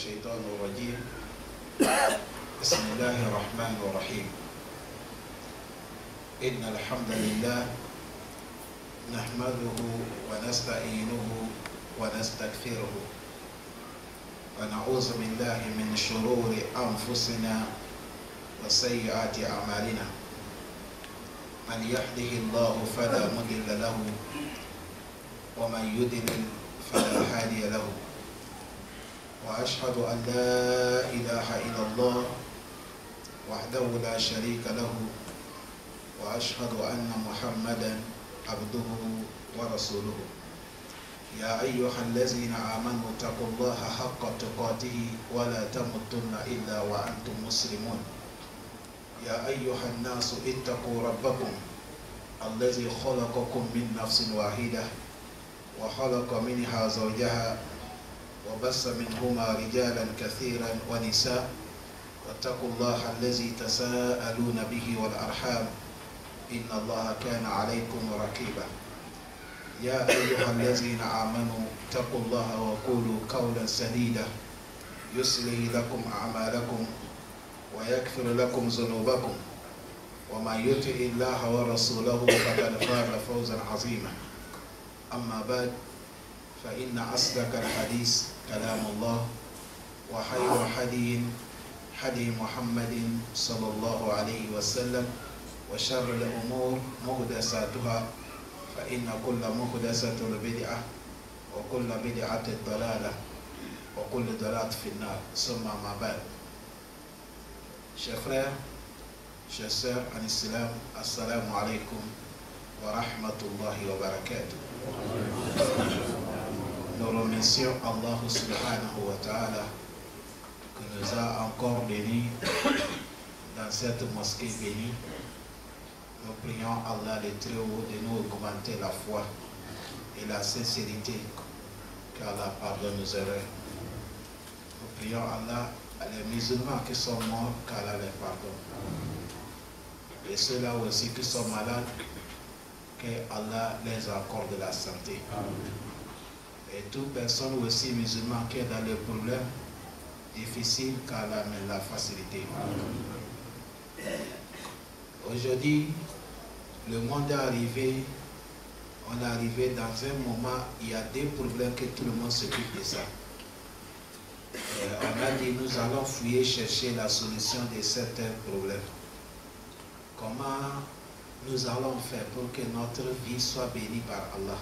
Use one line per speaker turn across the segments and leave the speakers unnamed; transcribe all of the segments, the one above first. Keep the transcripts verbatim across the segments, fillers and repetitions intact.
الشيطان الرجيم بسم الله الرحمن الرحيم إن الحمد لله نحمده ونستعينه ونستغفره ونعوذ بالله من شرور أنفسنا وسيئات أعمالنا من يهده الله فلا مضل له ومن يضلل فلا هادي له وأشهد أن لا إله إلا الله وحده لا شريك له وأشهد أن محمدا عبده ورسوله يا أيها الذين آمنوا اتقوا الله حق تقاته ولا تموتن إلا وأنتم مسلمون يا أيها الناس اتقوا ربكم الذي خلقكم من نفس واحدة وخلق منها زوجها وبث منهما رجالا كثيرا ونساء واتقوا الله الذي تساءلون به والأرحام إن الله كان عليكم رقيبا يا أيها الذين آمنوا اتقوا الله وقولوا قولا سديدا يصلح لكم أعمالكم ويغفر لكم ذنوبكم ومن يطع الله ورسوله فقد فاز فوزا عظيما أما بعد فإن أصدق الحديث كلام الله وخير حديث حديث محمد صلى الله عليه وسلم وشر الأمور محدثاتها فإن كل محدثة بدعة وكل بدعة ضلالة وكل ضلالة في النار ثم ما بعد. Chers frères, chers sœurs en islam, assalamu alaikum wa rahmatullahi wa barakatuh. Nous remercions Allah subhanahu wa ta'ala qui nous a encore bénis dans cette mosquée bénie. Nous prions Allah le Très-Haut de nous augmenter la foi et la sincérité, qu'Allah pardonne nos erreurs. Nous prions Allah, les musulmans qui sont morts, qu'Allah les pardonne. Et ceux-là aussi qui sont malades, qu'Allah les accorde la santé. Et toute personne aussi musulmane qui est dans les problèmes difficiles, qu'Allah met la facilité. Aujourd'hui, le monde est arrivé, on est arrivé dans un moment, il y a des problèmes que tout le monde s'occupe de ça. Et on a dit, nous allons fouiller, chercher la solution de certains problèmes. Comment nous allons faire pour que notre vie soit bénie par Allah?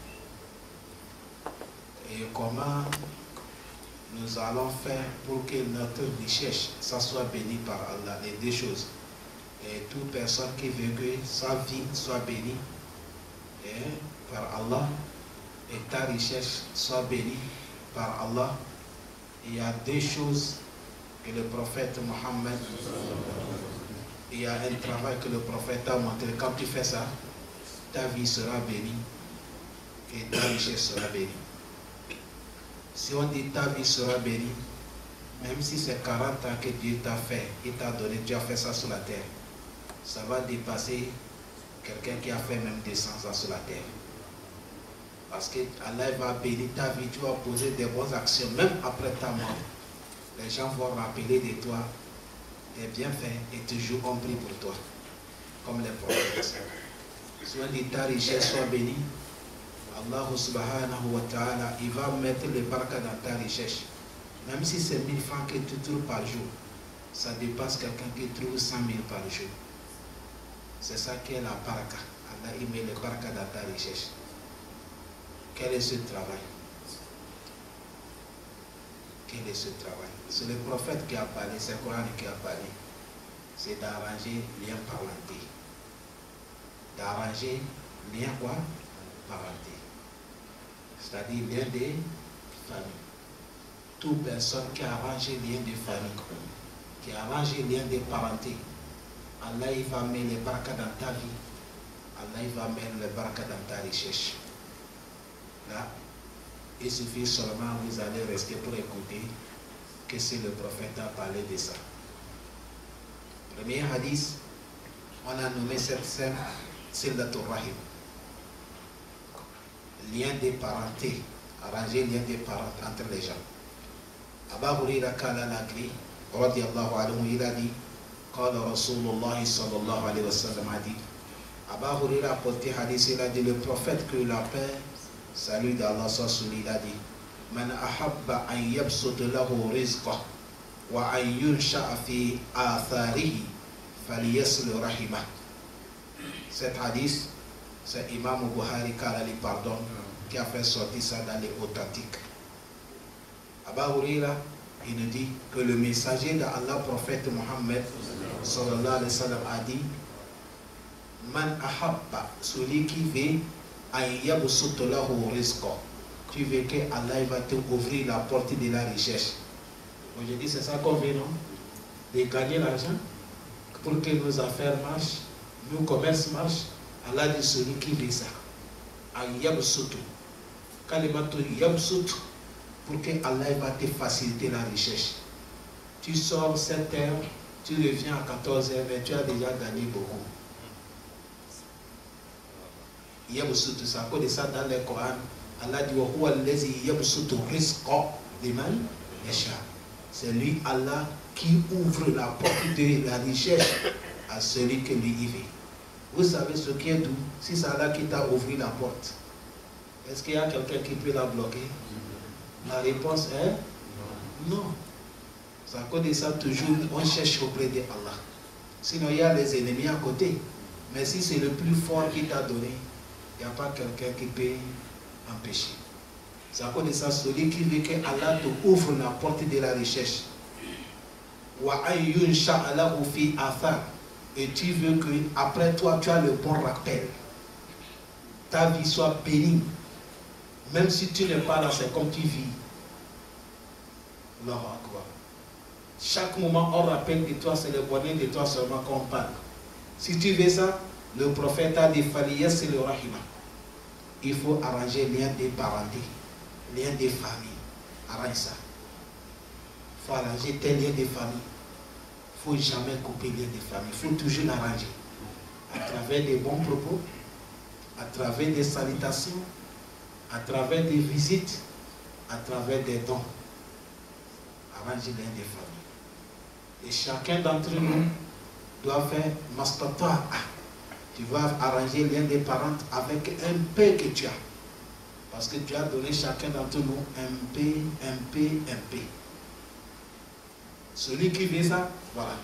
Et comment nous allons faire pour que notre richesse ça soit bénie par Allah? Les deux choses. Et toute personne qui veut que sa vie soit bénie et par Allah et ta richesse soit bénie par Allah, il y a deux choses que le prophète Mohammed, il y a un travail que le prophète a montré. Quand tu fais ça, ta vie sera bénie et ta richesse sera bénie. Si on dit ta vie sera bénie, même si c'est quarante ans que Dieu t'a fait, il t'a donné, tu as fait ça sur la terre, ça va dépasser quelqu'un qui a fait même deux cents ans sur la terre. Parce que Allah va bénir ta vie, tu vas poser des bonnes actions, même après ta mort. Les gens vont rappeler de toi des bienfaits et toujours on prie pour toi, comme les prophètes. Si on dit ta richesse soit bénie, Allah subhanahu wa ta'ala, il va mettre le baraka dans ta richesse. Même si c'est mille francs que tu trouves par jour, ça dépasse quelqu'un qui trouve cent mille par jour. C'est ça qui est la baraka. Allah, il met le baraka dans ta richesse. Quel est ce travail? Quel est ce travail? C'est le prophète qui a parlé, c'est le Coran qui a parlé. C'est d'arranger lien parenté. D'arranger lien quoi? Parenté. C'est-à-dire lien de famille. Toute personne qui arrange lien de famille, qui arrange lien de parenté, Allah il va mettre les baraka dans ta vie. Allah il va mettre les baraka dans ta richesse. Là, il suffit seulement, vous allez rester pour écouter que si le prophète a parlé de ça. Premier hadith, on a nommé cette scène Silatul Rahim. Lien de parenté, arranger lien de parenté entre les gens. Aba Huraira Kala Lagri, radiallahu anhu, il a dit, Qala Rasulullah sallallahu alayhi wa sallam a dit, Aba Huraira a porté hadith, il a dit, le prophète que la paix, salut d'Allah soit sur lui, il a dit, Man ahabba an yabsut lahu rizqah, wa an yunsha'a fi atharihi, falyasil rahimah. Cet hadith, c'est Imam Bukhari Kala li pardon, qui a fait sortir ça dans les authentiques. Aba Huraira, il nous dit que le messager d'Allah, prophète Mohammed sallallahu alayhi wa sallam, a dit, Man ahabba, celui qui veut, ayyabsut lahu rizqa, tu veux que Allah va te ouvrir la porte de la richesse. Aujourd'hui, c'est ça qu'on veut, non? De gagner l'argent pour que nos affaires marchent, nos commerces marchent. Allah dit celui qui veut ça. Ayyabsut. Kalimatu yabsut, pour que Allah va te faciliter la richesse. Tu sors sept heures, tu reviens à quatorze heures, mais tu as déjà gagné beaucoup. Yabsut, ça, à cause de ça dans le Coran, Allah dit wa huwa allazi yabsutu rizqa liman yasha. C'est lui, Allah, qui ouvre la porte de la richesse à celui que lui y veut. Vous savez ce qui est doux, si c'est Allah qui t'a ouvert la porte, est-ce qu'il y a quelqu'un qui peut la bloquer? La réponse est non. C'est à cause de ça, toujours, on cherche auprès de Allah. Sinon, il y a les ennemis à côté. Mais si c'est le plus fort qui t'a donné, il n'y a pas quelqu'un qui peut empêcher. C'est à cause de ça, celui qui veut que Allah te ouvre la porte de la richesse. Et tu veux que après toi, tu as le bon rappel. Ta vie soit bénie. Même si tu n'es pas là, c'est comme tu vis. Allahu Akbar. Chaque moment, on rappelle de toi, c'est le bonheur de toi seulement qu'on parle. Si tu veux ça, le prophète a dit Faliyas c'est le rahima. Il faut arranger lien des parentés, lien des familles. Arrange ça. Il faut arranger tes liens de famille. Il ne faut jamais couper les liens de famille. Il faut toujours l'arranger. À travers des bons propos, à travers des salutations, à travers des visites, à travers des dons. Arranger les liens de famille. Et chacun d'entre nous doit faire mastata. Tu vas arranger les liens des parents avec un peu que tu as. Parce que tu as donné chacun d'entre nous un peu, un peu, un peu. Celui qui veut ça, voilà.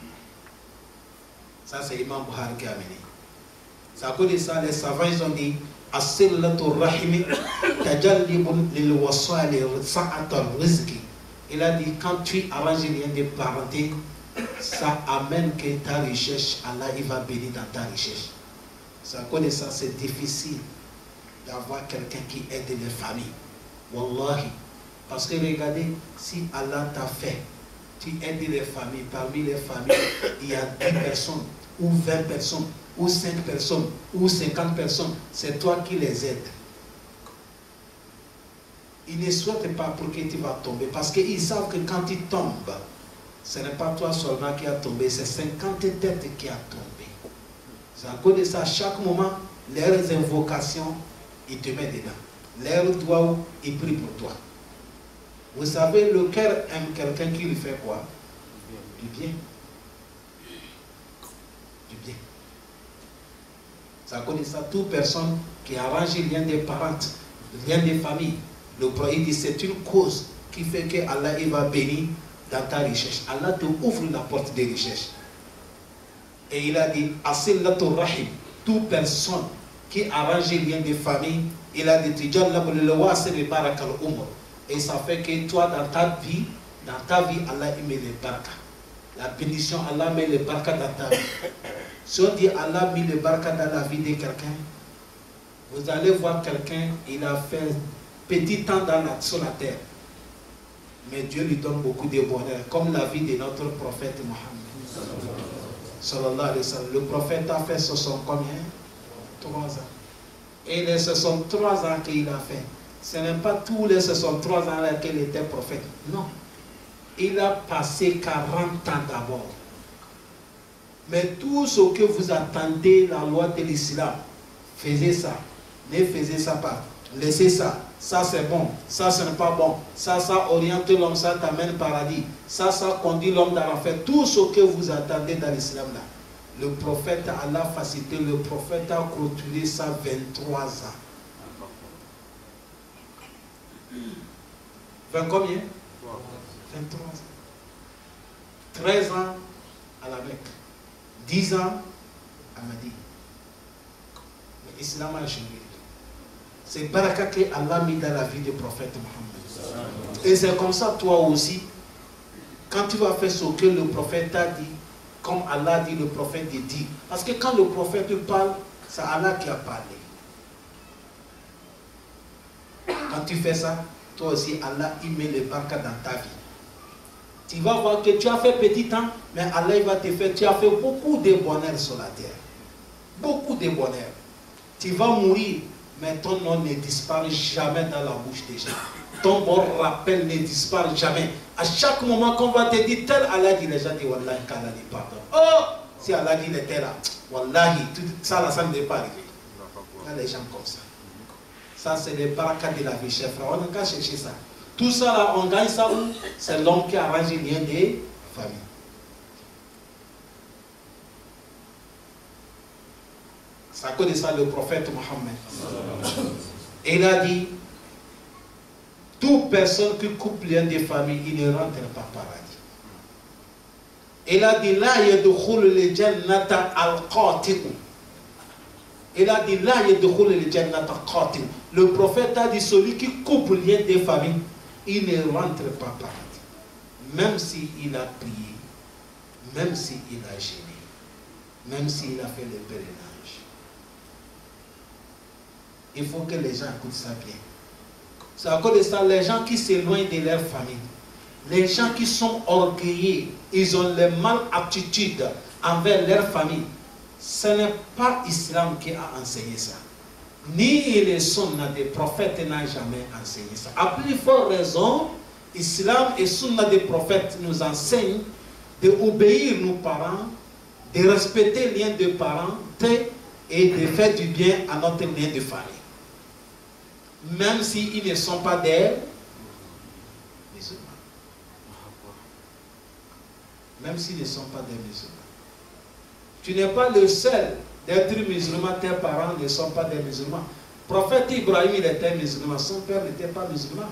Ça, c'est Imam Bukhari qui a amené. C'est à cause de ça, les savants, ils ont dit As-sillatu rahimi tajallibun lil wasali sa'atul rizqi. Il a dit, quand tu arranges les liens de parenté, ça amène que ta richesse, Allah, il va bénir dans ta richesse. C'est à cause de ça, c'est difficile d'avoir quelqu'un qui aide les familles. Wallahi. Parce que regardez, si Allah t'a fait, tu aides les familles, parmi les familles, il y a dix personnes, ou vingt personnes, ou cinq personnes, ou cinquante personnes, c'est toi qui les aides. Ils ne souhaitent pas pour que tu vas tomber, parce qu'ils savent que quand tu tombes, ce n'est pas toi seulement qui a tombé, c'est cinquante têtes qui a tombé. C'est à cause de ça, à chaque moment, leurs invocations, ils te mettent dedans. Leurs doigts, ils prient pour toi. Vous savez, le cœur aime quelqu'un qui lui fait quoi? Du bien. Du bien. C'est à cause de ça, toute personne qui arrange les liens des parents, les liens des familles, le prophète dit c'est une cause qui fait que Allah il va bénir dans ta richesse. Allah te ouvre la porte des richesses. Et il a dit As-sillatu rahim, toute personne qui arrange les liens des familles, il a dit et ça fait que toi dans ta vie, dans ta vie, Allah il met les baraka. La bénédiction, Allah met les baraka dans ta vie. Si on dit Allah met les baraka dans la vie de quelqu'un, vous allez voir quelqu'un, il a fait petit temps dans la, sur la terre. Mais Dieu lui donne beaucoup de bonheur, comme la vie de notre prophète Mohammed. Sallallahu alayhi wa sallam. Le prophète a fait soixante combien? Trois ans. Et les soixante-trois ans qu'il a fait, ce n'est pas tous les soixante-trois ans qu'il était prophète. Non. Il a passé quarante ans d'abord. Mais tout ce que vous attendez, la loi de l'islam, faisez ça. Ne faisez ça pas. Laissez ça. ça c'est bon, ça ce n'est pas bon, ça ça oriente l'homme, ça t'amène au paradis, ça ça conduit l'homme dans l'enfer. Tout ce que vous attendez dans l'islam là, le prophète Allah a facilité, le prophète a clôturé ça vingt-trois ans. vingt combien? vingt-trois ans. treize ans à la Mecque, dix ans à Madine. L'islam a changé. C'est baraka que Allah a mis dans la vie du prophète Mohammed. Et c'est comme ça, toi aussi, quand tu vas faire ce que le prophète a dit, comme Allah dit, le prophète dit. Parce que quand le prophète parle, c'est Allah qui a parlé. Quand tu fais ça, toi aussi, Allah, il met les baraka dans ta vie. Tu vas voir que tu as fait petit temps, mais Allah il va te faire, tu as fait beaucoup de bonheur sur la terre. Beaucoup de bonheur. Tu vas mourir, mais ton nom ne disparaît jamais dans la bouche des gens. Ton bon rappel ne disparaît jamais. À chaque moment qu'on va te dire tel Allah dit, les gens disent Wallahi qu'Allah dit pardon. Oh, si Allah dit était là, Wallahi, tout ça là, ça ne devait pas arriver. Il y a les gens comme ça. Ça c'est les barakas de la vie chef. On n'a qu'à chercher ça. Tout ça là, on gagne ça où? C'est l'homme qui arrange les liens des familles. Ça connaît ça le prophète Mohammed. Il a dit, toute personne qui coupe les liens des familles, il ne rentre pas au paradis. Il a dit, là il y a de khul le jannata al-qati'u. Il a dit, là il y a de khul le jannata al-qati'u. Le prophète a dit, celui qui coupe les liens des familles, il ne rentre pas au paradis. Même s'il a prié, même s'il a gêné, même s'il a fait le pèlerinage. Il faut que les gens écoutent ça bien. C'est à cause de ça, les gens qui s'éloignent de leur famille, les gens qui sont orgueilleux, ils ont les mal aptitudes envers leur famille. Ce n'est pas l'islam qui a enseigné ça. Ni les sunna des prophètes n'ont jamais enseigné ça. À plus forte raison, l'islam et sunna des prophètes nous enseignent d'obéir nos parents, de respecter les liens de parents et de faire du bien à notre lien de famille. Même s'ils ne sont pas des musulmans. Même s'ils ne sont pas des musulmans. Tu n'es pas le seul d'être musulman, tes parents ne sont pas des musulmans. Le prophète Ibrahim, il était musulman, son père n'était pas musulman.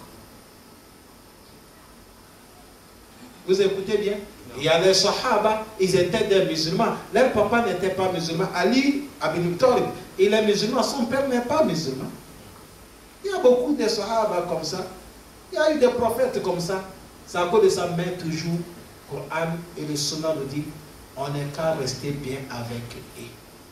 Vous écoutez bien? Il y a les Sahaba, ils étaient des musulmans. Leur papa n'était pas musulman. Ali, Ibn Talib, il est musulman, son père n'est pas musulman. Il y a beaucoup de Sahaba comme ça. Il y a eu des prophètes comme ça. C'est à cause de ça, mais toujours, le Coran et le Sunna nous disent, on n'est qu'à rester bien avec eux.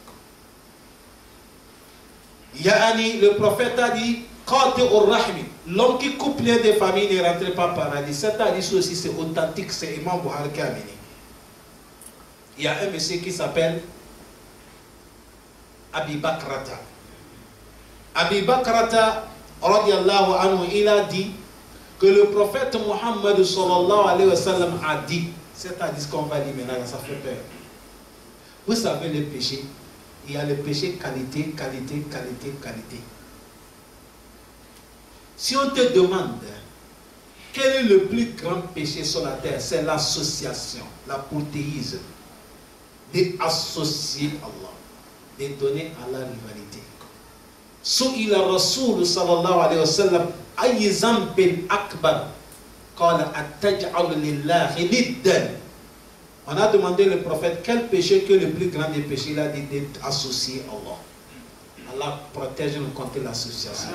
Ya'ani, le prophète a dit, l'homme qui coupe les des familles ne rentre pas au paradis. Cet hadith aussi c'est authentique, c'est Imam Bukhari qui a amené. Il y a un monsieur qui s'appelle Abi Bakrata. Abi Bakrata, radiallahu anhu, il a dit que le prophète Muhammad sallallahu alayhi wa sallam a dit, cet hadith qu'on va lire maintenant, ça fait peur. Vous savez le péché, il y a le péché qualité, qualité, qualité, qualité. Si on te demande quel est le plus grand péché sur la terre, c'est l'association, la polythéisme, d'associer Allah, de donner à la rivalité. Su'ila Rasul sallallahu alayhi wa sallam ayy zambin akbar qala attaj'alu lillahi niddan. On a demandé le prophète quel péché que le plus grand des péchés, il a dit d'associer Allah. Allah protège nous contre l'association.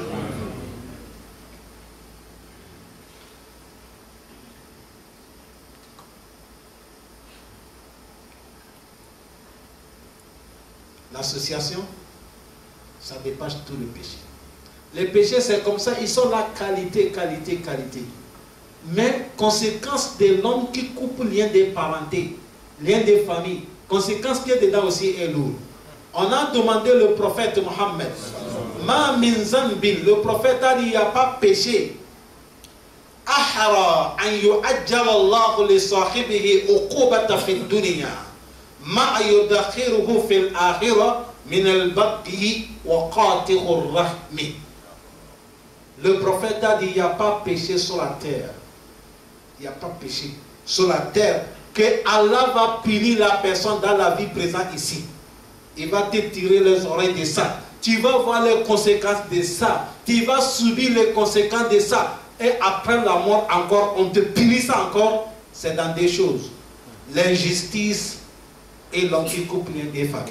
L'association, ça dépasse tout le péché. Les péchés, c'est comme ça, ils sont la qualité, qualité, qualité. Mais conséquence de l'homme qui coupe le lien des parentés, lien des familles, conséquence qui est dedans aussi est lourde. On a demandé le prophète Mohammed, Ma min zanbin, le prophète a dit, il n'y a pas péché. Ahara an yu'ajjal Allah li sahibihi uqubata fi dunya. Ma yudakhiruhu fil akhirah min al-baghi wa qati'ur rahmi. Le prophète a dit, il n'y a pas péché sur la terre. Il n'y a pas péché sur la terre. Que Allah va punir la personne dans la vie présente ici. Il va te tirer les oreilles de ça. Tu vas voir les conséquences de ça. Tu vas subir les conséquences de ça. Et après la mort encore, on te punit ça encore. C'est dans des choses. L'injustice et l'homme qui coupe les des familles.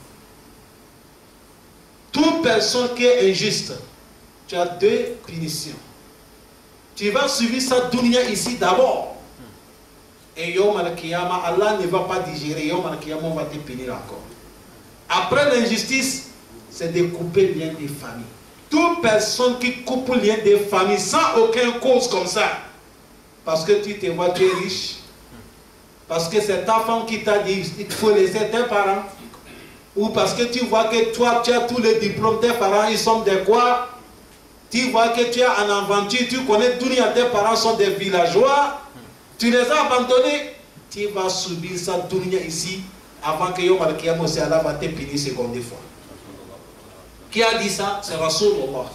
Toute personne qui est injuste, tu as deux punitions. Tu vas subir ça dunya ici d'abord. Et Yom al-Kiyama, Allah ne va pas digérer. Yom al-Kiyama, on va te punir encore. Après l'injustice, c'est de couper le lien des familles. Toute personne qui coupe le lien des familles sans aucune cause comme ça, parce que tu te vois, tu es riche, parce que c'est ta femme qui t'a dit il faut laisser tes parents, ou parce que tu vois que toi, tu as tous les diplômes, tes parents, ils sont des quoi? Tu vois que tu es en aventure, tu connais tout, tes parents sont des villageois, tu les as abandonnés, tu vas subir ça dunya ici, avant que Yom al-Kiyama aussi Allah va te punir seconde fois. Qui a dit ça? C'est Rasulullah.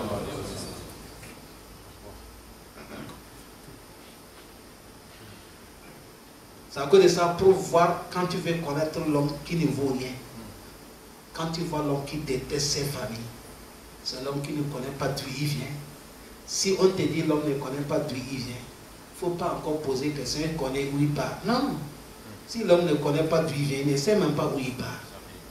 C'est à cause de ça pour voir quand tu veux connaître l'homme qui ne vaut rien. Quand tu vois l'homme qui déteste ses familles, c'est l'homme qui ne connaît pas d'où il vient. Si on te dit l'homme ne connaît pas d'où il vient, il ne faut pas encore poser question, il connaît où il part. Non. Si l'homme ne connaît pas d'où il vient, il ne sait même pas où il part.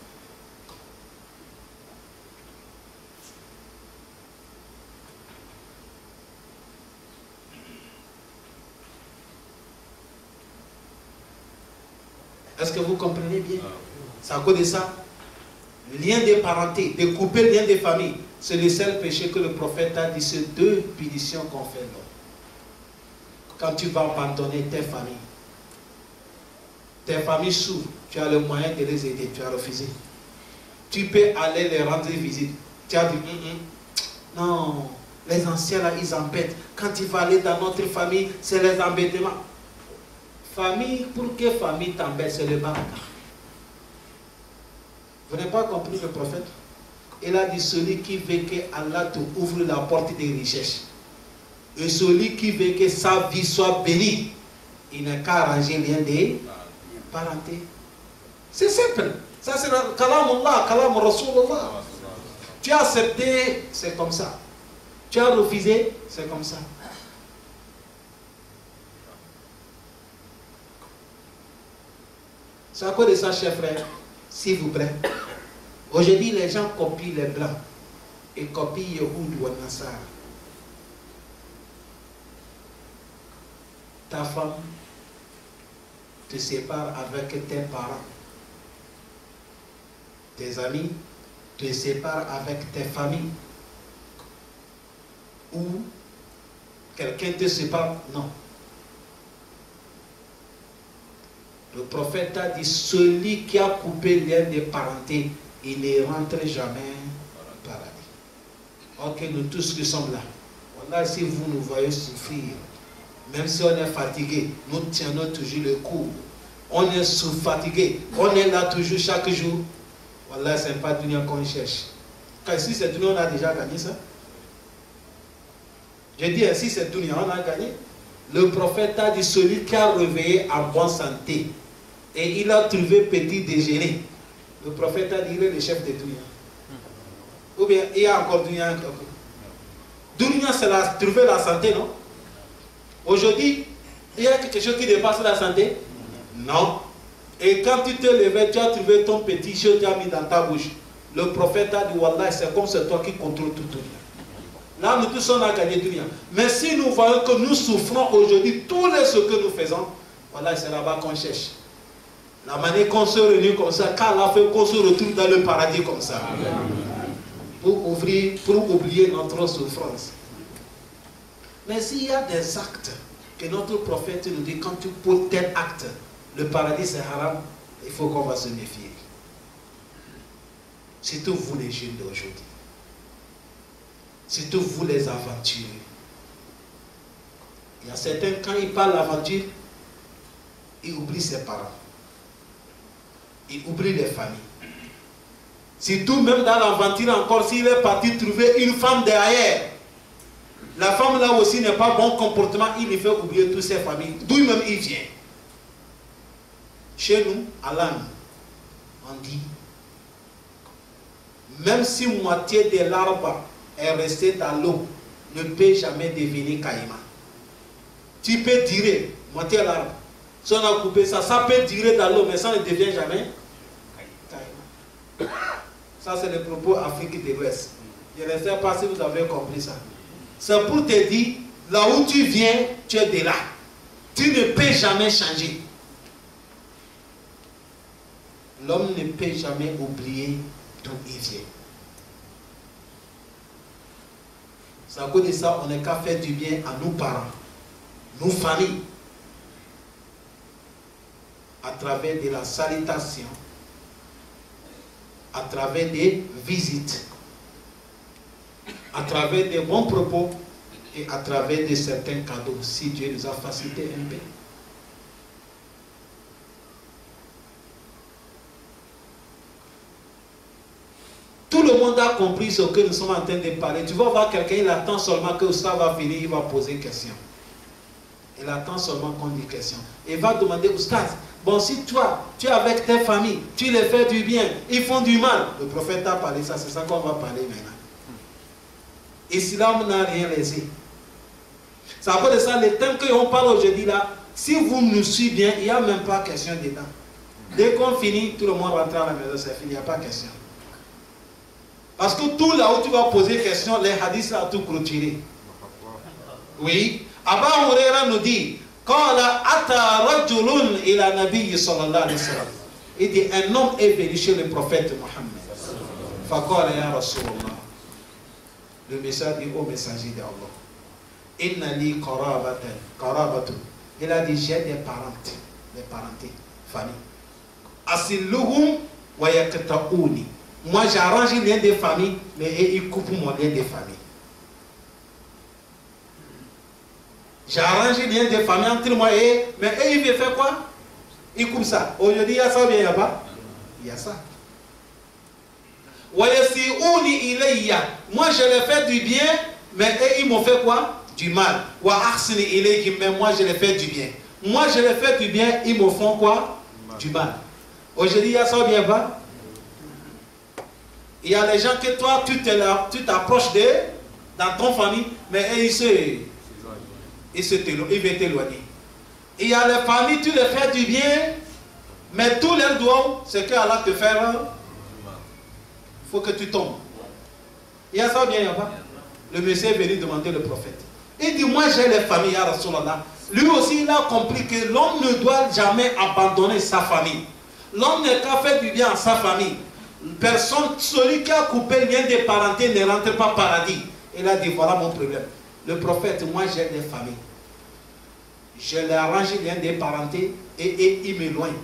Est-ce que vous comprenez bien? C'est à cause de ça. Lien de parenté, de couper le lien de famille, c'est le seul péché que le prophète a dit, c'est deux punitions qu'on fait l'homme. Quand tu vas abandonner tes familles, tes familles souffrent, tu as le moyen de les aider, tu as refusé. Tu peux aller les rendre visite. Tu as dit, mm -mm. non, les anciens là, ils embêtent. Quand tu vas aller dans notre famille, c'est les embêtements. Famille, pour que famille t'embête, c'est le baraka. Vous n'avez pas compris le prophète? Il a dit, celui qui veut que Allah te ouvre la porte des richesses, et celui qui veut que sa vie soit bénie, il n'a qu'à arranger lien de parenté. C'est simple. Ça c'est le kalam Allah, kalam Rasulullah. Tu as accepté, c'est comme ça. Tu as refusé, c'est comme ça. C'est à cause de ça, chers frères, s'il vous plaît. Aujourd'hui, les gens copient les blancs et copient Yehoud ou Nassar. Ta femme te sépare avec tes parents. Tes amis te séparent avec tes familles. Ou quelqu'un te sépare. Non. Le prophète a dit, celui qui a coupé le lien de parenté, il ne rentre jamais au paradis. Ok, nous tous qui sommes là. Voilà, si vous nous voyez souffrir, même si on est fatigué, nous tenons toujours le coup. On est sous-fatigué. On est là toujours chaque jour. Voilà, ce n'est pas Dunia qu'on cherche. Car si c'est Dunia, on a déjà gagné ça. Je dis, si c'est Dunia, on a gagné. Le prophète a dit, celui qui a réveillé en bonne santé et il a trouvé petit déjeuner. Le prophète a dit, il est le chef de Dunia. Ou bien, il y a encore Dunia. Dunia, c'est trouver la santé, non? Aujourd'hui, il y a quelque chose qui dépasse la santé? Non. Et quand tu te levais, tu as trouvé ton petit chose, tu as mis dans ta bouche. Le prophète a dit, Wallah, c'est comme c'est toi qui contrôle tout Dunia. Là, nous tous on a gagné Dunia. Mais si nous voyons que nous souffrons aujourd'hui, tous les ce que nous faisons, voilà, c'est là-bas qu'on cherche. La manière qu'on se réunit comme ça, quand la fait qu'on se retrouve dans le paradis comme ça. Pour, ouvrir, pour oublier notre souffrance. Mais s'il y a des actes que notre prophète nous dit, quand tu poses tel acte, le paradis c'est haram, il faut qu'on va se méfier. Surtout vous les jeunes d'aujourd'hui. Surtout vous les aventuriers. Il y a certains, quand ils parlent d'aventure, ils oublient ses parents. Ils oublient les familles. Surtout même dans l'aventure encore, s'il est parti trouver une femme derrière, La femme là aussi n'est pas bon comportement, il lui fait oublier toutes ses familles, d'où même il vient. Chez nous, à l'âme, on dit, même si moitié de l'arbre est resté dans l'eau, ne peut jamais devenir caïman. Tu peux tirer moitié de l'arbre. Si on a coupé ça, ça peut tirer dans l'eau, mais ça ne devient jamais caïman. Ça, c'est le propos Afrique de l'Ouest. Je ne sais pas si vous avez compris ça. C'est pour te dire, là où tu viens, tu es de là. Tu ne peux jamais changer. L'homme ne peut jamais oublier d'où il vient. C'est à cause de ça, on n'est qu'à faire du bien à nos parents, nos familles, à travers de la salutation, à travers des visites, à travers des bons propos et à travers de certains cadeaux, si Dieu nous a facilité un peu. Tout le monde a compris ce que nous sommes en train de parler. Tu vas voir quelqu'un, il attend seulement que ça va finir, il va poser une question. Il attend seulement qu'on dise question. Il va demander au stade, bon, si toi, tu es avec tes familles, tu les fais du bien, ils font du mal. Le prophète a parlé ça, c'est ça qu'on va parler maintenant. L'islam n'a rien laissé. C'est à cause de ça, le thème qu'on parle aujourd'hui là, si vous nous suivez bien, il n'y a même pas question dedans. Dès qu'on finit, tout le monde rentre à la maison, c'est fini, il n'y a pas question. Parce que tout là où tu vas poser question, les hadiths là tout clôturé. Oui. Abu Huraira nous dit, quand ata rajulun ila nabi sallallahu alayhi wa sallam, il dit un homme est venu chez le prophète Mohammed. Faqala ya Rasulallah. Le message dit au messager d'Allah. Inna li qarabatan, qarabatun. Il a dit j'ai des parentes, des parentés, famille. Asilluhum wa yaqta'uni. Moi j'arrange les liens de famille, mais ils coupent mon lien de famille. J'arrange les liens de famille entre moi et eux, mais eux ils veulent faire quoi? Ils coupent ça. Aujourd'hui il y a ça ou bien il n'y a pas? Il y a ça. Moi je les fais du bien, mais eux ils m'ont fait quoi? Du mal. Mais moi je les fais du bien. Moi je les fais du bien, ils me font quoi? Du mal. Aujourd'hui il y a ça ou bien pas? Il y a les gens que toi, tu t'approches d'eux, dans ton famille, mais eux, ils se, ils se ils veulent t'éloigner. Il y a les familles, tu les fais du bien, mais tous leurs doigts, c'est qu'Allah te fait, il faut que tu tombes. Il y a ça ou bien, il n'y a pas? Le monsieur est venu demander le prophète. Il dit, moi j'ai les familles, ya Rasulallah. Lui aussi, il a compris que l'homme ne doit jamais abandonner sa famille. L'homme n'est qu'à faire du bien à sa famille. Personne, celui qui a coupé le lien de parenté ne rentre pas au paradis. Il a dit, voilà mon problème. Le prophète, moi j'ai des familles. Je les arrange le lien de parenté et, et ils m'éloignent.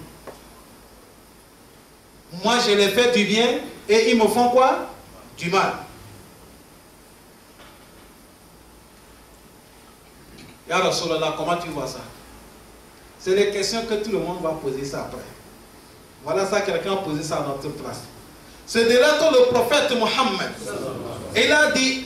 Moi je les fais du bien et ils me font quoi? Du mal. Ya Rasulallah, comment tu vois ça? C'est les questions que tout le monde va poser ça après. Voilà ça, quelqu'un a posé ça à notre place. C'est de là que le prophète Mohammed, il a dit,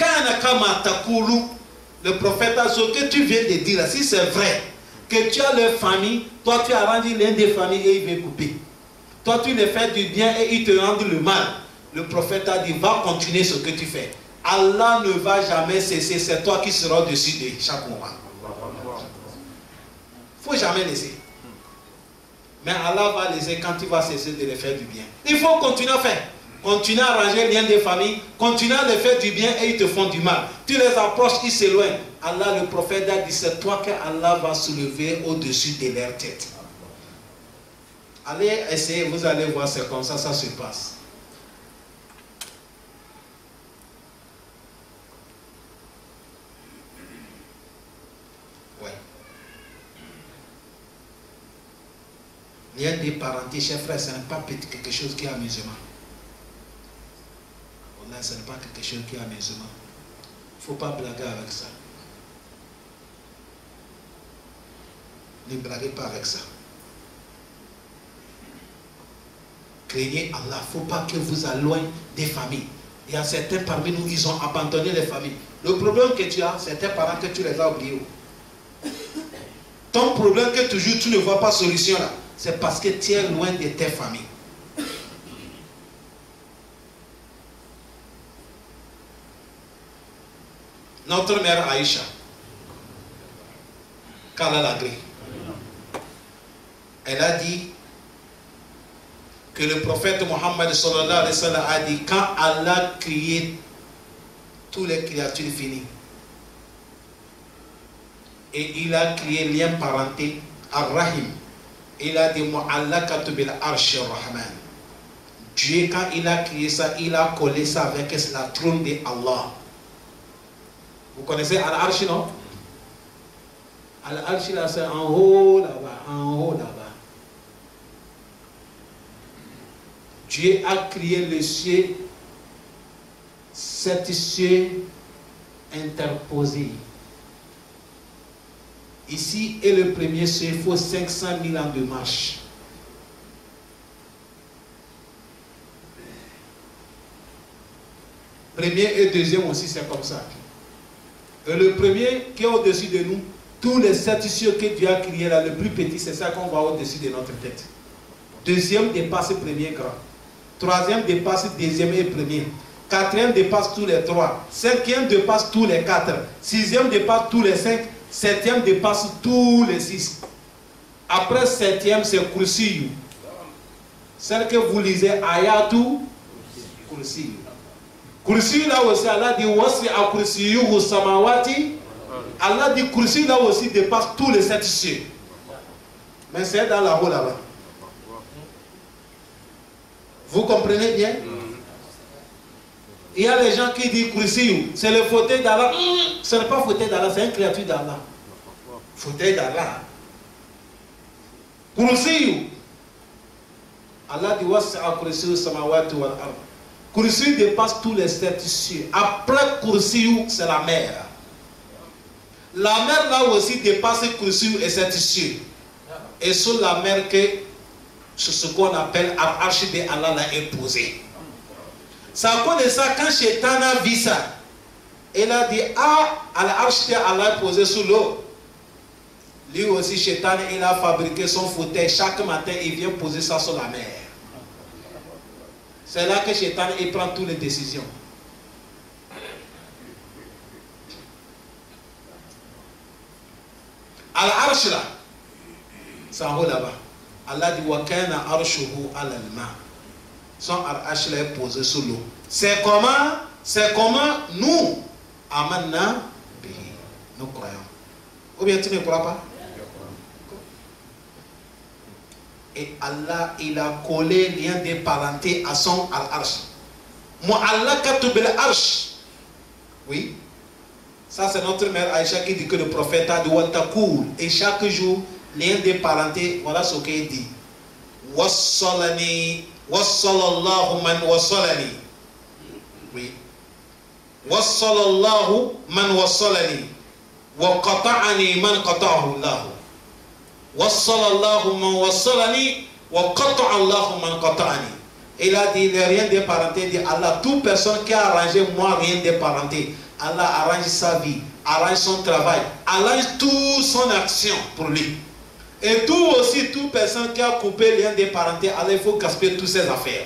le prophète a ce que tu viens de dire, si c'est vrai, que tu as leur famille, toi tu arranges l'un des familles et il veut couper. Toi tu les fais du bien et il te rend le mal. Le prophète a dit, va continuer ce que tu fais. Allah ne va jamais cesser, c'est toi qui seras au-dessus de chaque moment. Il ne faut jamais laisser. Mais Allah va laisser quand tu vas cesser de les faire du bien. Il faut continuer à faire. Continuer à arranger les liens des familles. Continuer à les faire du bien et ils te font du mal. Tu les approches, ils s'éloignent. Allah, le prophète a dit, c'est toi que Allah va soulever au-dessus de leur tête. Allez essayer, vous allez voir, c'est comme ça, ça se passe. Lien des parentés, chers frères, ce n'est pas quelque chose qui est amusement. Là, ce n'est pas quelque chose qui est amusement. Il ne faut pas blaguer avec ça. Ne blaguez pas avec ça. Craignez Allah. Il ne faut pas que vous alloignez des familles. Il y a certains parmi nous, ils ont abandonné les familles. Le problème que tu as, c'est tes parents que tu les as oubliés. Ton problème que toujours tu ne vois pas solution là, c'est parce que tu es loin de tes familles. Notre mère Aïcha, qu'Allah l'a gré, elle a dit que le prophète Mohammed sallallahu alayhi wa sallam a dit, quand Allah criait, toutes les créatures finissent. Et il a créé lien parenté, Ar-Rahim. Il a dit, Mu'allakatu bil arsh ar-Rahman. Dieu, quand il a créé ça, il a collé ça avec la trône de Allah. Vous connaissez Al-Arsh, non? Al-Arsh, là, c'est en haut là-bas, en haut là-bas. Dieu a créé le ciel, sept cieux interposés. Ici est le premier ciel, il faut cinq cent mille ans de marche. Premier et deuxième aussi, c'est comme ça. Et le premier qui est au-dessus de nous, tous les sept cieux que Dieu a créés là, le plus petit, c'est ça qu'on voit au-dessus de notre tête. Deuxième dépasse le premier grand. Troisième dépasse le deuxième et premier. Quatrième dépasse tous les trois. Cinquième dépasse tous les quatre. Sixième dépasse tous les cinq. Septième dépasse tous les six. Après septième, c'est Kursiyu. Celle que vous lisez, Ayatou Kursiyu. Kursiyu là aussi, Allah dit Wasi a Kursiyu Samawati. Allah dit Kursiyu là aussi dépasse tous les sept cieux. Mais c'est dans la haut là-bas. Vous comprenez bien? Il y a les gens qui disent Kursiyu, c'est le fauteuil d'Allah. Ce n'est pas fauteuil d'Allah, c'est une créature d'Allah. Fauteuil d'Allah. Kursiyu. Allah dit Wasi'a Kursiyu samawati wal ard. Kursiyu dépasse tous les sept cieux. Après Kursiyu, c'est la mer. La mer là aussi dépasse Kursiyu et sept cieux. Et sur la mer que c'est ce qu'on appelle Al-Arsh de Allah l'a imposé. Ça connaît ça quand Shaitan a vu ça. Il a dit, ah, Al-Arsh de Allah est posé sous l'eau. Lui aussi, Shaitan, il a fabriqué son fauteuil. Chaque matin, il vient poser ça sur la mer. C'est là que Shaitan, il prend toutes les décisions. Al-Arsh là, c'est en haut là-bas. Allah dit wa kana arshuhu ala al-ma. Son arsh là est posé sous l'eau. C'est comment, c'est comment nous amanna bihi. Nous croyons. Ou bien tu ne crois pas? Et Allah, il a collé lien de parenté à son al-arsh. Mu'allakatu bil arsh. Oui. Ça c'est notre mère Aïcha qui dit que le prophète a dit wa taqul. Et chaque jour, lien de parenté, voilà ce qu'il dit. Wassalani, wassalallahu man wassalani. Oui. Wassalallahu man wassalani. Wa qata'ani man qata'ahu Allah. Wassalallahu man wassalani. Wa qata'allahu man qata'ani. Il a dit le rien de parenté, dit Allah, toute personne qui a arrangé moi rien de parenté, Allah arrange sa vie, arrange son travail, arrange toute son action pour lui. Et tout aussi, toute personne qui a coupé lien de parenté, alors il faut gaspiller toutes ses affaires.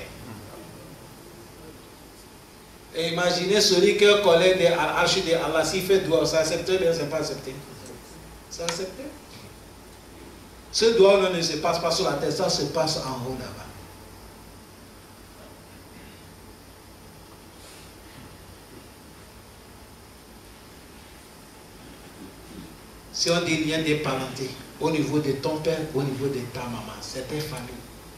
Et imaginez celui qui est collé de l'arche de Allah, s'il fait doigt, c'est accepté ou bien c'est pas accepté? C'est accepté. Ce doigt ne se passe pas sur la tête, ça se passe en haut là-bas. Si on dit lien de parenté, au niveau de ton père, au niveau de ta maman, c'est ta famille.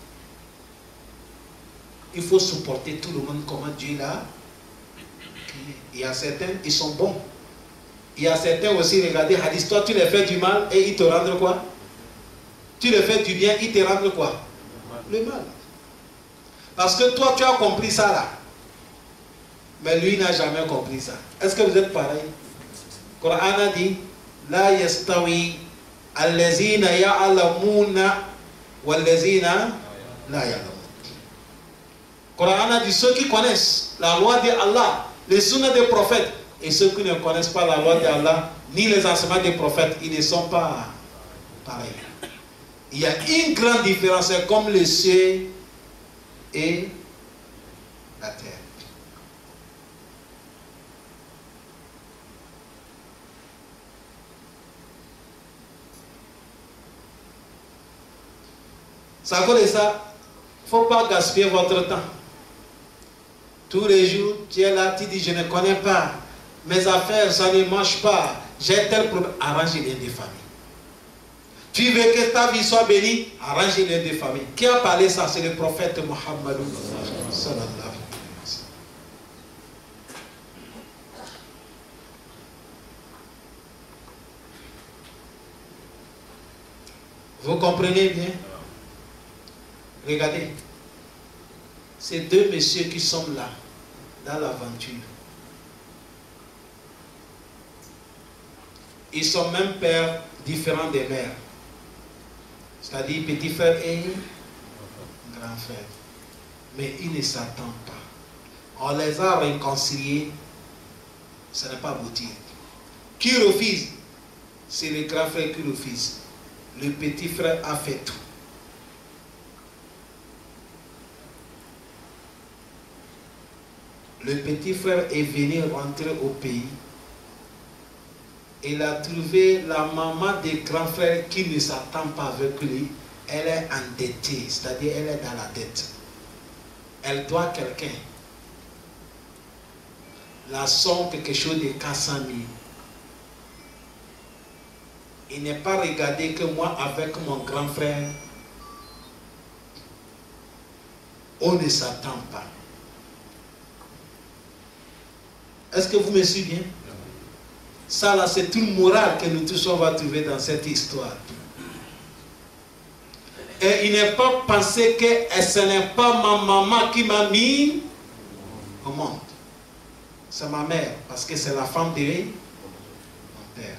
Il faut supporter tout le monde comme Dieu là. Il y a certains, ils sont bons. Il y a certains aussi, regardez, hadith, toi tu les fais du mal et ils te rendent quoi? Tu les fais du bien, ils te rendent quoi? Le mal. Parce que toi tu as compris ça là. Mais lui n'a jamais compris ça. Est-ce que vous êtes pareil? Le Coran a dit, La yastawi allazina ya'lamuna wallazina la ya'lamun. Coran a dit ceux qui connaissent la loi d'Allah, les sunnas des prophètes, et ceux qui ne connaissent pas la loi d'Allah, ni les enseignements des prophètes, ils ne sont pas pareils. Il y a une grande différence, c'est comme le ciel et la terre. C'est à cause de ça, il ne faut pas gaspiller votre temps. Tous les jours, tu es là, tu dis, je ne connais pas, mes affaires, ça ne marche pas, j'ai tel problème. Arrange les deux familles. Tu veux que ta vie soit bénie, arrange les deux familles. Qui a parlé ça? C'est le prophète Mohammed. Vous comprenez bien? Regardez, ces deux messieurs qui sont là, dans l'aventure, ils sont même pères différents des mères. C'est-à-dire petit frère et grand frère. Mais ils ne s'attendent pas. On les a réconciliés, ça n'est pas abouti. Qui refuse? C'est le grand frère qui refuse. Le petit frère a fait tout. Le petit frère est venu rentrer au pays. Il a trouvé la maman des grands frères qui ne s'attend pas avec lui. Elle est endettée, c'est-à-dire elle est dans la dette. Elle doit quelqu'un. La somme, quelque chose de quatre cent mille. Il n'est pas regardé que moi avec mon grand frère, on ne s'attend pas. Est-ce que vous me suivez bien? Ça là, c'est une morale que nous tous on va trouver dans cette histoire. Et il n'est pas pensé que ce n'est pas ma maman qui m'a mis au monde. C'est ma mère, parce que c'est la femme de mon père.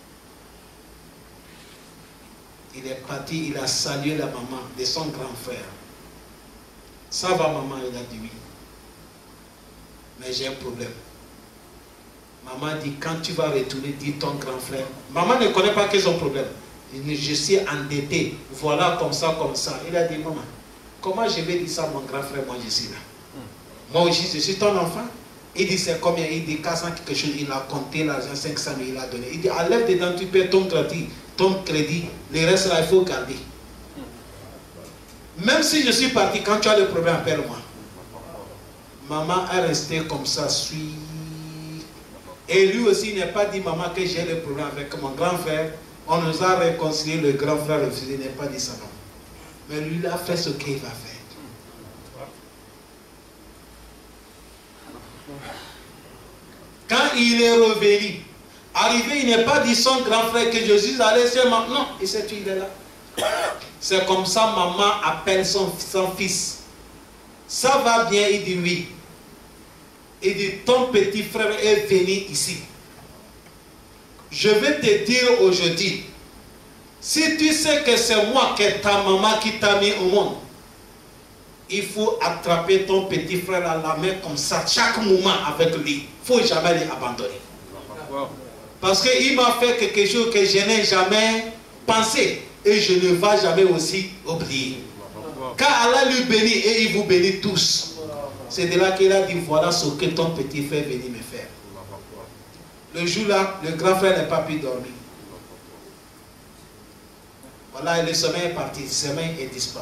Il est parti, il a salué la maman de son grand frère. Ça va maman, il a dit oui. Mais j'ai un problème. Maman dit, quand tu vas retourner, dis ton grand frère. Maman ne connaît pas quel est son problème. Il dit, je suis endetté. Voilà, comme ça, comme ça. Il a dit, maman, comment je vais dire ça à mon grand frère, moi je suis là. Moi aussi, je suis ton enfant. Il dit, c'est combien? Il dit, quatre cents quelque chose. Il a compté l'argent, cinq cent mille, il a donné. Il dit, enlève dedans, tu paies ton crédit. Ton crédit. Le reste, là, il faut garder. Même si je suis parti, quand tu as le problème, appelle-moi. Maman est restée comme ça, suit. Et lui aussi n'est pas dit, maman, que j'ai le problème avec mon grand frère. On nous a réconcilié, le grand frère refusé, il n'est pas dit ça non. Mais lui, il a fait ce qu'il va faire. Quand il est revenu, arrivé, il n'est pas dit son grand frère que je suis allé chez maman. Non, il s'est tué, il est là. C'est comme ça, maman appelle son, son fils. Ça va bien, il dit oui. Il dit, ton petit frère est venu ici. Je vais te dire aujourd'hui, si tu sais que c'est moi qui est ta maman qui t'a mis au monde, il faut attraper ton petit frère à la main comme ça, chaque moment avec lui. Il ne faut jamais l'abandonner. Parce qu'il m'a fait quelque chose que je n'ai jamais pensé. Et je ne vais jamais aussi oublier. Car Allah lui bénit et il vous bénit tous. C'est de là qu'il a dit, voilà ce que ton petit frère est venu me faire. Le jour-là, le grand frère n'a pas pu dormir. Voilà, et le sommeil est parti, le sommeil est disparu.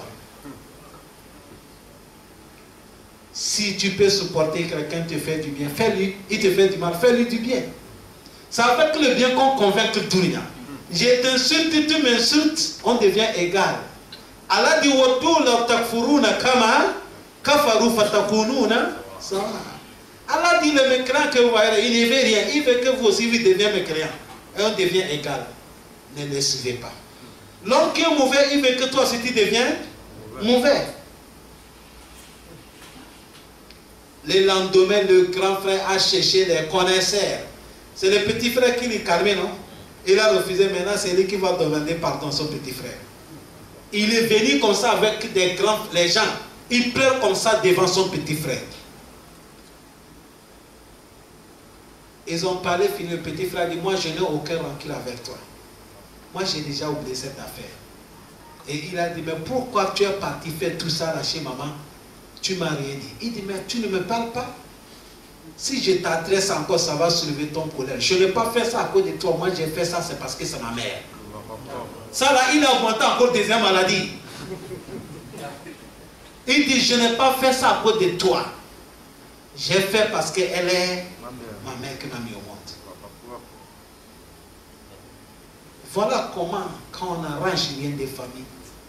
Si tu peux supporter quelqu'un te fait du bien, fais-lui, il te fait du mal, fais-lui du bien. C'est avec le bien qu'on convainc le dunya. Je t'insulte, tu m'insultes, on devient égal. Allah dit, Allah dit, le mécréant que vous voyez, il ne veut rien, il veut que vous aussi vous deveniez mécréant. Et on devient égal. Ne le suivez pas. L'homme qui est mauvais, il veut que toi aussi tu deviens mauvais. Le lendemain, le grand frère a cherché les connaisseurs. C'est le petit frère qui lui calmait, non? Il a refusé, maintenant c'est lui qui va demander pardon à son petit frère. Il est venu comme ça avec des grands, les gens. Il pleure comme ça devant son petit frère. Ils ont parlé, fini, le petit frère dit, moi je n'ai aucun rancune avec toi. Moi j'ai déjà oublié cette affaire. Et il a dit, mais pourquoi tu es parti faire tout ça là chez maman? Tu ne m'as rien dit. Il dit, mais tu ne me parles pas. Si je t'adresse encore, ça va soulever ton colère. Je n'ai pas fait ça à cause de toi. Moi j'ai fait ça, c'est parce que c'est ma mère. Ça là, il a augmenté encore deuxième maladie. Il dit, je n'ai pas fait ça à cause de toi. J'ai fait parce qu'elle est ma mère qui m'a mis au monde. Voilà comment, quand on arrange les liens des familles.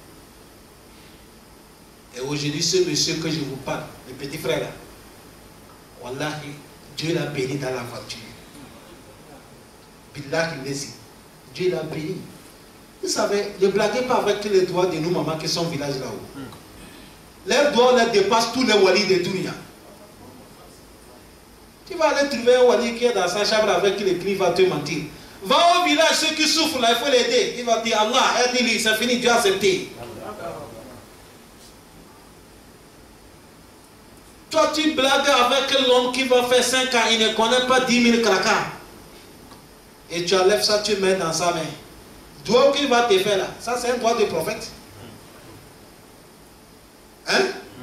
Et aujourd'hui, ce monsieur que je vous parle, le petit frère là, Wallahi, Dieu l'a béni dans la voiture. Billah il dit, Dieu l'a béni. Vous savez, ne blaguez pas avec les doigts de nous, maman, qui sont au village là-haut. Leurs doigts les dépassent tous les walis de Dunia. Tu vas aller trouver un wali qui est dans sa chambre avec qui le cri va te mentir. Va au village, ceux qui souffrent là, il faut l'aider. Il va dire Allah, aide-lui, c'est fini, Dieu a accepté. Toi, tu blagues avec l'homme qui va faire cinq ans, il ne connaît pas dix mille craquants. Et tu enlèves ça, tu mets dans sa main. Doigt qu'il va te faire là, ça c'est un doigt de prophète. Hein?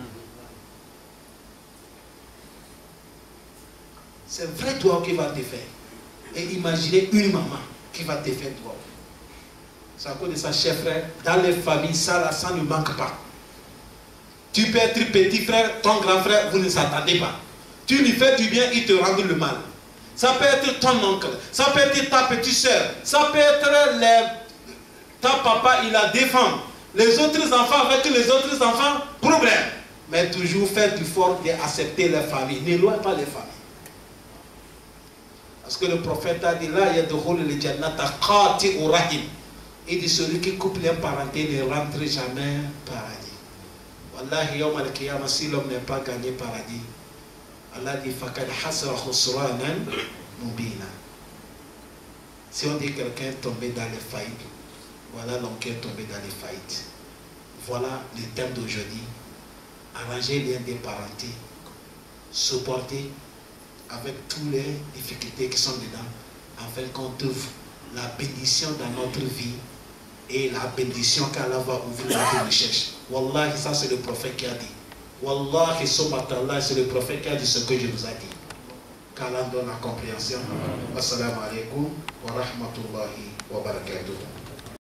C'est vrai doigt qu'il va te faire. Et imaginez une maman qui va te faire doigt. C'est à cause de ça, chers frères, dans les familles, ça là, ça ne manque pas. Tu peux être petit frère, ton grand frère, vous ne s'attendez pas. Tu lui fais du bien, il te rend le mal. Ça peut être ton oncle, ça peut être ta petite soeur, ça peut être les... ta papa, il a des femmes. Les autres enfants avec les autres enfants, problème. Mais toujours faire du fort d'accepter les familles. N'éloigne pas les familles. Parce que le prophète a dit là, il y a de rôle le jannata qati ou rahim. Il dit celui qui coupe les parentés ne rentre jamais au paradis. Wallahi yawm al-qiyamah, si l'homme n'est pas gagné paradis, Allah dit fakad hasra khusranan mubina. Si on dit que quelqu'un est tombé dans les faillites, voilà l'homme qui est tombé dans les faillites. Voilà le thème d'aujourd'hui. Arranger les liens des parentés, supporter avec toutes les difficultés qui sont dedans, afin qu'on trouve la bénédiction dans notre vie et la bénédiction qu'Allah va ouvrir notre recherche. Wallahi, ça c'est le prophète qui a dit. Wallahi, ce matin-là, c'est le prophète qui a dit ce que je vous ai dit. Qu'Allah donne la compréhension. Wassalamu alaikum wa rahmatullahi wa barakatuh.